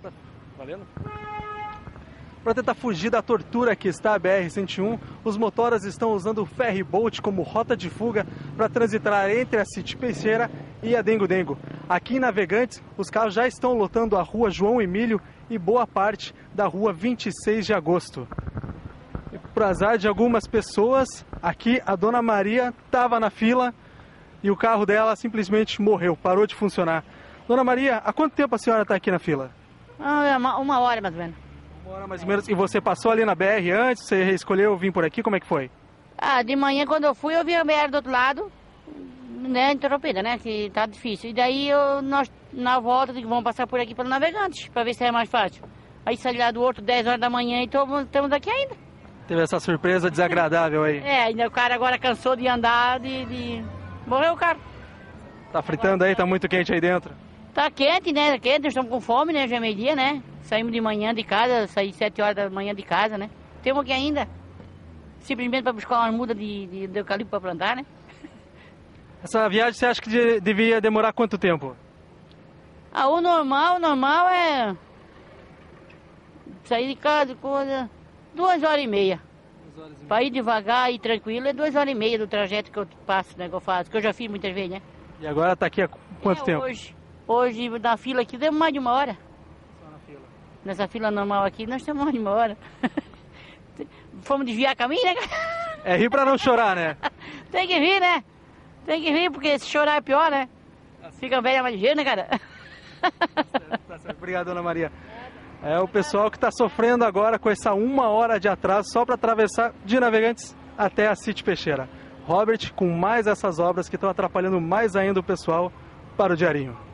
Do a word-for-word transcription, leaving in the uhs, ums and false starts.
Valendo? Para tentar fugir da tortura que está a B R cento e um, os motoras estão usando o ferry boat como rota de fuga para transitar entre a City Peixeira e a Dengo Dengo. Aqui em Navegantes, os carros já estão lotando a rua João Emílio e boa parte da rua vinte e seis de agosto. E por azar de algumas pessoas, aqui a Dona Maria estava na fila e o carro dela simplesmente morreu, parou de funcionar. Dona Maria, há quanto tempo a senhora está aqui na fila? Ah, uma, uma hora mais ou menos. Uma hora mais ou menos. E você passou ali na B R antes? Você escolheu vir por aqui? Como é que foi? Ah, de manhã quando eu fui, eu vi a B R do outro lado, né, interrompida, né, que tá difícil. E daí eu, nós, na volta, digo, vamos passar por aqui pelo Navegantes, para ver se é mais fácil. Aí saí lá do Horto dez horas da manhã e estamos aqui ainda. Teve essa surpresa desagradável aí. É, ainda o cara agora cansou de andar, de... de... morreu o cara. Tá fritando aí? Tá muito quente aí dentro? Tá quente, né, tá quente, nós estamos com fome, né, já é meio-dia, né. Saímos de manhã de casa, saí sete horas da manhã de casa, né. Temos aqui ainda, simplesmente para buscar uma muda de, de, de eucalipto para plantar, né. Essa viagem você acha que de, devia demorar quanto tempo? Ah, o normal, o normal é sair de casa, coisa, duas horas e meia. Para ir devagar e tranquilo é duas horas e meia do trajeto que eu passo, né, que eu faço, que eu já fiz muitas vezes, né. E agora tá aqui há quanto é, tempo? Hoje, hoje na fila aqui deu mais de uma hora. Só na fila. Nessa fila normal aqui nós temos mais de uma hora. Fomos desviar caminho, né? É rir pra não chorar, né? Tem que vir, né? Tem que vir, porque se chorar é pior, né? Fica velha mais ligeira, né, cara? Tá certo, tá certo. Obrigado, Dona Maria. É o pessoal que está sofrendo agora com essa uma hora de atraso só para atravessar de Navegantes até a City Peixeira. Robert, com mais essas obras que estão atrapalhando mais ainda o pessoal para o Diarinho.